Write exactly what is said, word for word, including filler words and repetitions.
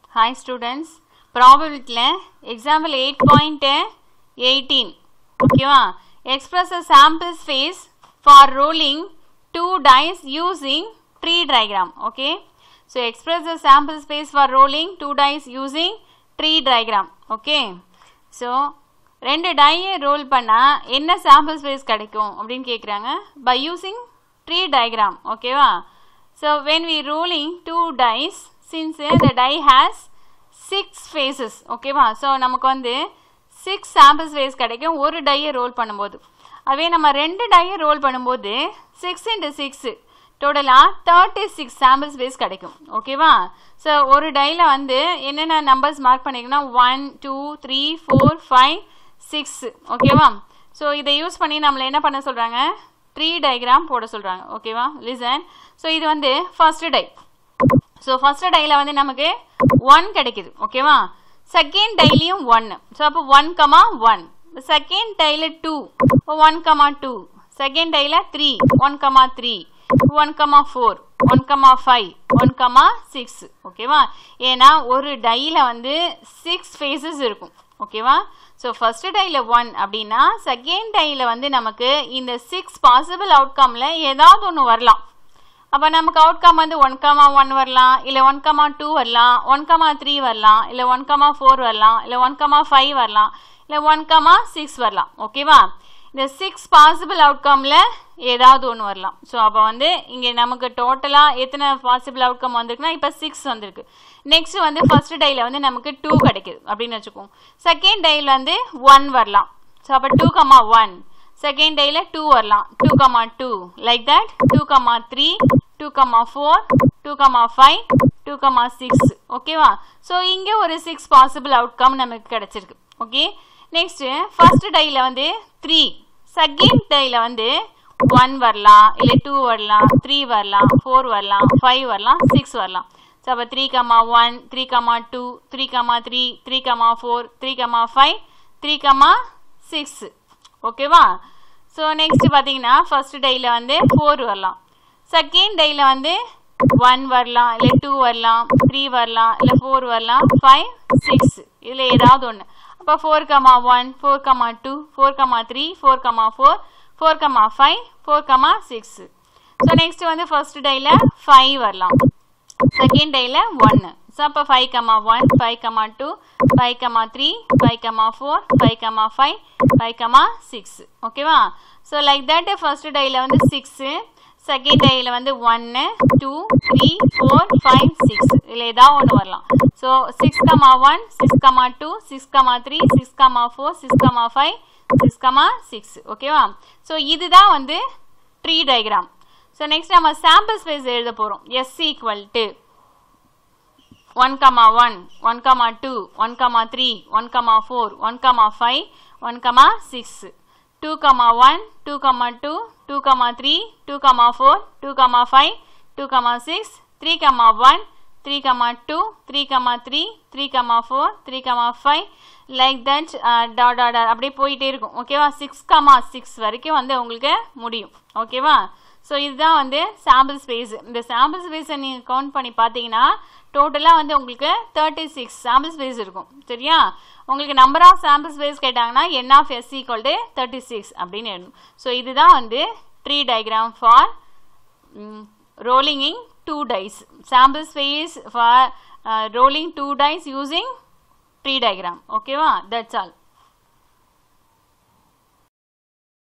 Hi students, probability example eight point eighteen okay va express a sample space for rolling two dice using tree diagram. Okay, so express the sample space for rolling two dice using tree diagram. Okay, so ரெண்டு die roll பண்ணா என்ன sample space கிடைக்கும் அப்படினு கேக்குறாங்க by using tree diagram. okay va so when we rolling two dice, since uh, the die has six faces, okay va so நமக்கு வந்து six sample space கிடைக்கும் ஒரு die roll பண்ணும்போது. அதே நம்ம ரெண்டு die roll பண்ணும்போது six into six டோட்டலா thirty-six sample space கிடைக்கும். okay va so ஒரு dieல வந்து என்னென்ன நம்பர்ஸ் மார்க் பண்ணிக்கனா one two three four five six okay va so இதை யூஸ் பண்ணி நம்மள என்ன பண்ண சொல்றாங்க tree diagram போட சொல்றாங்க. okay va listen, so இது வந்து first die, so first dieல வந்து நமக்கு one கிடைக்குது. okay va second dieலயும் one, so அப்ப one comma one, second dieல two, one comma two, second dieல three, one comma three, one comma four, one comma five, one comma six. okay va ஏனா ஒரு dieல வந்து six faces இருக்கும். okay va so first dieல one அப்படினா second dieல வந்து நமக்கு இந்த six possible outcomeல ஏதாவது ஒன்னு வரலாம். அப்ப நமக்கு outcome வந்து one comma one வரலாம், இல்ல one comma two வரலாம், one comma three வரலாம், இல்ல one comma four வரலாம், இல்ல one comma five வரலாம், இல்ல one comma six வரலாம். ஓகேவா இந்த six possible outcomeல ஏதாவது ஒன்னு வரலாம். சோ அப்ப வந்து இங்க நமக்கு டோட்டலா எத்தனை possible outcome வந்திருக்குனா இப்ப six வந்திருக்கு. நெக்ஸ்ட் வந்து first dieல வந்து நமக்கு two கிடைக்குது அப்படினு வெச்சுக்கோங்க. செகண்ட் dieல வந்து one வரலாம். சோ அப்ப two comma one, second dieல two வரலாம், two comma two, like that two comma three, two comma four, two comma five, two comma six. ஓகேவா சோ இங்க ஒரு six possible outcome நமக்கு கிடைச்சிருக்கு. ஓகே நெக்ஸ்ட் first dieல வந்து three, second dieல வந்து one வரலாம், இல்ல two வரலாம், three வரலாம், four வரலாம், five வரலாம், six வரலாம். சோ அப்ப three comma one, three comma two, three comma three, three comma four, three comma five, three comma six. ஓகேவா சோ நெக்ஸ்ட் பாத்தீங்கன்னா first dieல வந்து four வரலாம், second dieல வந்து one வரலாம், இல்ல two வரலாம், three வரலாம், இல்ல four வரலாம், five, six இதுல ஏதாவது ஒன்னு. அப்ப four comma one, four comma two, four comma three, four comma four, four comma five, four comma six. So next வந்து first dieல five வரலாம், second dieல one. சோ அப்ப five comma one, five comma two, five comma three, five comma four, five comma five, five comma six. ஓகேவா so like that first dieல வந்து six, second dieல வந்து one, two, three, four, five, six இல்ல ஏதாவது ஒன்னு வரலாம். So six comma one, six comma two, six comma three, six comma four, six comma five, six comma six. ஓகேவா so இதுதான் வந்து tree diagram. சோ நெக்ஸ்ட் நம்ம sample space எழுத போறோம். S equal to one comma one, one comma two, one comma three, one comma four, one comma five, one comma six, two comma one, two comma two, two comma three, two comma four, two comma five, two comma six, three comma one, three comma two, three comma three, three comma four, three comma five, like that uh, dot dot dot அப்படியே போயிட்டே இருக்கும். ஓகேவா six comma six வரைக்கும் வந்து உங்களுக்கு முடியும். ஓகேவா so இதுதான் வந்து sample space. இந்த sample space நீங்க கவுண்ட் பண்ணி பாத்தீங்கன்னா டோட்டலா வந்து உங்களுக்கு thirty-six sample space இருக்கும். சரியா உங்களுக்கு number of sample space கேட்டாங்கன்னா n of s equal to thirty-six அப்படினு எழுதணும். சோ இதுதான் வந்து tree diagram for um, rolling in two dice. Sample space for uh, rolling two dice using tree diagram. Okay va that's all.